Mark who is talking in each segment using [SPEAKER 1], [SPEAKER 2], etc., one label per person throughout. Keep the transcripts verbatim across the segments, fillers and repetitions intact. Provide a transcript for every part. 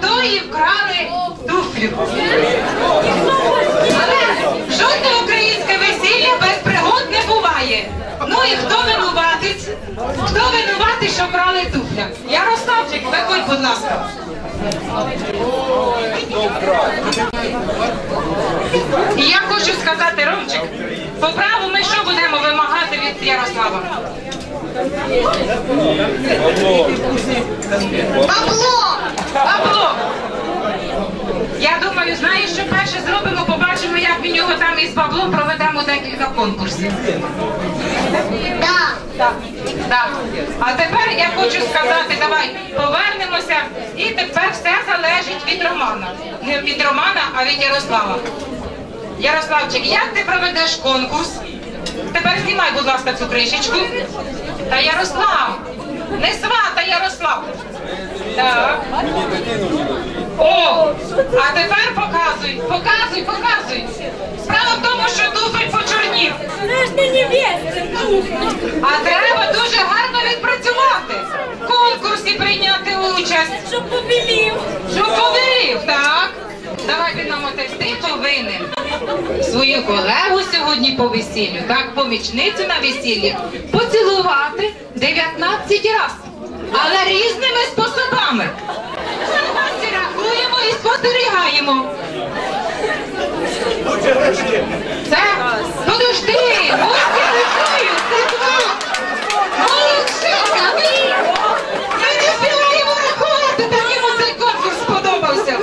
[SPEAKER 1] отої вкрали туфлю. Але жодне українське весілля без пригод не буває. Ну і хто винуватець? Хто винуватий, що вкрали туфля? Ярославчик, виходь, будь ласка. І я хочу сказати, Ромчик, по праву ми що будемо вимагати від Ярослава? Бабло! Бабло! Я думаю, знаєш, що перше зробимо, побачимо, як він його там із баблом проведемо декілька конкурсів. Так. Так. Так. А тепер я хочу сказати, давай повернемося, і тепер все залежить від Романа. Не від Романа, а від Ярослава. Ярославчик, як ти проведеш конкурс? Тепер знімай, будь ласка, цю кришечку. Та Ярослав, не свата, Ярослав. Так. О, а тепер показуй, показуй, показуй. Справа в тому, що туфель почорнів.
[SPEAKER 2] Це ж не невеста, туфель.
[SPEAKER 1] А треба дуже гарно відпрацювати. В конкурсі прийняти участь.
[SPEAKER 2] Щоб побілів.
[SPEAKER 1] Щоб побілів, так. Давайте нам отець, ти повинен свою колегу сьогодні по весіллю, так, помічницю на весіллі, поцілувати дев'ятнадцять разів, але різними способами. Рахуємо і спостерігаємо. Це, подожди, гості рахують, це два. Молодчинка, ми, ми не співаємо рахувати, так йому цей конкурс сподобався.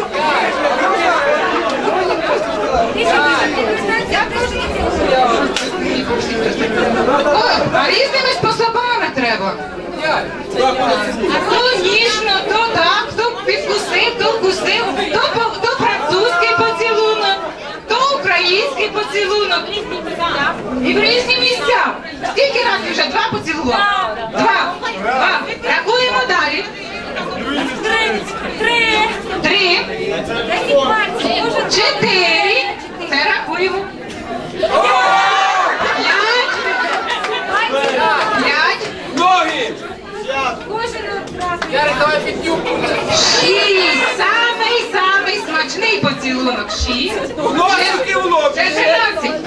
[SPEAKER 1] О, а різними способами треба. То ніжно, то так, то підкусив, то вкусив, то, то французький поцілунок, то український поцілунок. І в різні місця. Скільки разів вже? Два поцілував? Два. Два. Рахуємо далі.
[SPEAKER 2] Три. Три.
[SPEAKER 1] Три. Чотири. Це рахуємо. П'ять. П'ять.
[SPEAKER 3] Ноги! Ярик, давай піднюху.
[SPEAKER 1] Шість. Самий-самий смачний поцілунок. Шість.
[SPEAKER 3] Ножики в лоб.
[SPEAKER 1] Чотирнадцять.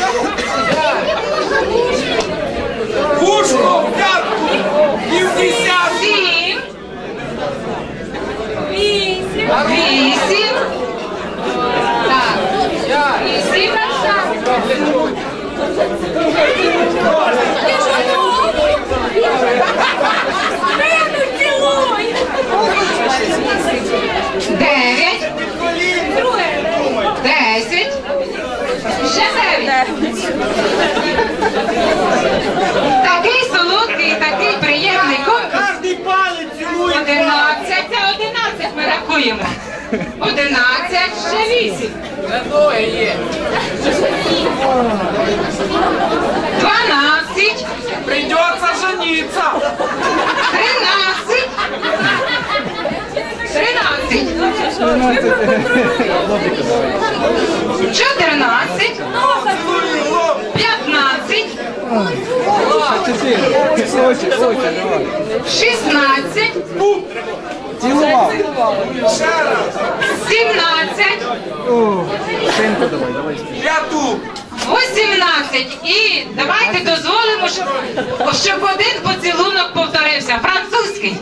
[SPEAKER 3] Вушко, п'ятку. Півдесят.
[SPEAKER 1] Сім.
[SPEAKER 2] Вісім.
[SPEAKER 1] Вісім. Так. Вісім. Дев'ять. Десять. Ще дев'ять. Такий солодкий, такий приємний конкурс.
[SPEAKER 3] Кожний палець цілує.
[SPEAKER 1] Одинадцять. Це одинадцять ми рахуємо. Одинадцять, ще вісім.
[SPEAKER 3] Ноги є.
[SPEAKER 1] Дванадцять.
[SPEAKER 3] Придется жениться.
[SPEAKER 1] Тринадцять. Тринадцять. Чотирнадцять.
[SPEAKER 3] Цілує лоб.
[SPEAKER 1] П'ятнадцять.
[SPEAKER 4] Сочек, сочек, давай.
[SPEAKER 1] Шістнадцять.
[SPEAKER 4] Цілував.
[SPEAKER 3] Ще раз.
[SPEAKER 1] Сімнадцять.
[SPEAKER 4] О, Синку давай, давай.
[SPEAKER 3] П'яту.
[SPEAKER 1] Вісімнадцять. І давайте дозволимо, щоб, щоб один поцілунок повторився. Французький.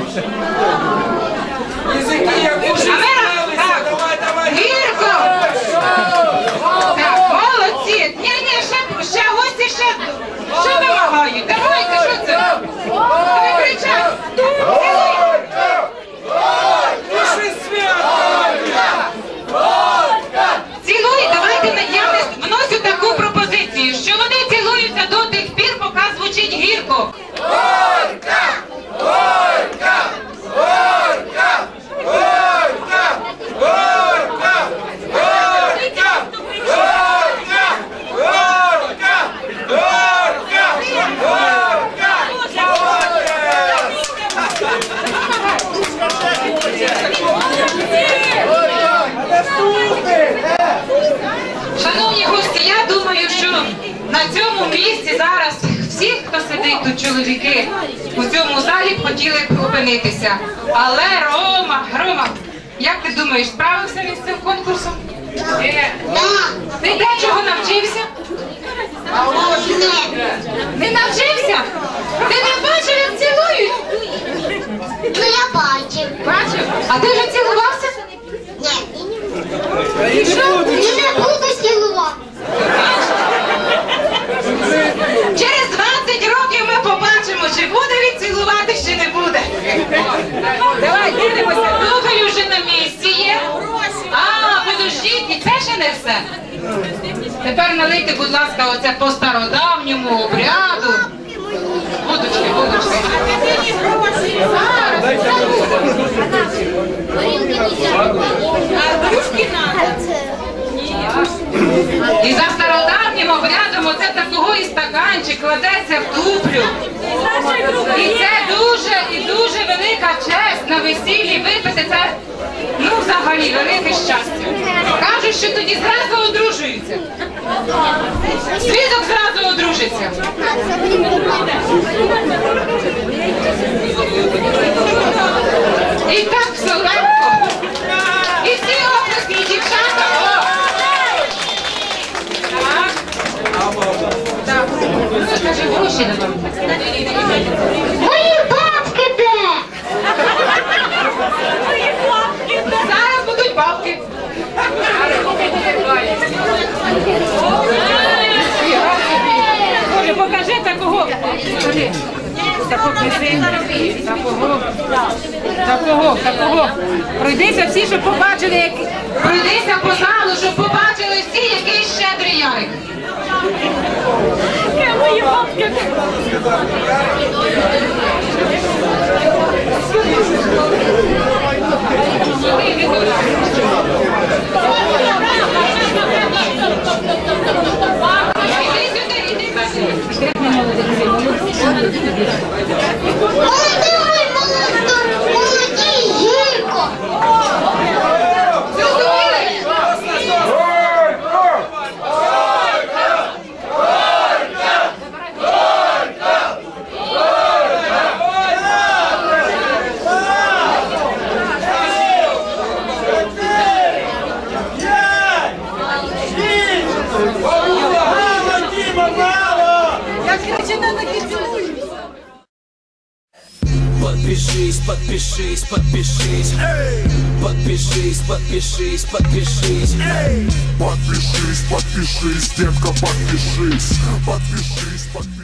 [SPEAKER 3] Язики як уже
[SPEAKER 1] Амера, так.
[SPEAKER 3] Давай, давай.
[SPEAKER 1] Гірко. Так, молодці. Ні-ні, ще, ще гості, ще, ще вимагають. Давайте, що це? Ви кричать.
[SPEAKER 3] Пиши свято.
[SPEAKER 1] Цілуй, давайте, я вносю таку пропозицію, що вони цілуються до тих пір, поки звучить гірко.
[SPEAKER 3] Горька! Горька! Горька! Горька! Горька! Горька! Горька! Горька!
[SPEAKER 1] Шановні гості, я думаю, що на цьому місці зараз всі, хто сидить тут, чоловіки, у цьому залі б хотіли б опинитися. Але Рома, Рома, Як ти думаєш, справився він з цим конкурсом? Ти дечого навчився? Не навчився? Ти не бачив, як цілують?
[SPEAKER 5] Ну я бачив.
[SPEAKER 1] Бачив? А ти вже цілувався?
[SPEAKER 5] Ні.
[SPEAKER 1] І що?
[SPEAKER 5] І не буду цілувати.
[SPEAKER 1] Через двадцять років ми побачимо, чи буде він цілувати, чи не буде. Давай, дивимося. Духи вже на місці є. А, подождіть, і це ще не все. Тепер налийте, будь ласка, оце по стародавньому обряду. Водочки, водочки. І за стародавнім обрядом оце такого і стаканчик кладеться в туплю. І це дуже і дуже велика честь на весіллі випити. Це, ну, взагалі, велике щастя. Кажуть, що тоді зразу одружуються. Свідок зразу одружиться. І так все легко. І всі оплески, і дівчата. О! Так. Так. Ну, скажи, гроші давай.
[SPEAKER 5] Мої бабки де?
[SPEAKER 1] Зараз будуть бабки. Боже, покажи такого. Покажи. Такого красивого. Такого. Такого, такого. Пройдися всі, щоб побачили, як... Пройдися по залу, щоб побачили всі, який щедрий Ярик.
[SPEAKER 2] Мої бабки.
[SPEAKER 5] Молодий, молодий, молодий, гірко.
[SPEAKER 6] Подпишись, подпишись, подпишись, эй! Подпишись, подпишись, подпишись, эй!
[SPEAKER 7] Подпишись, подпишись, детка, подпишись, подпишись, подпишись.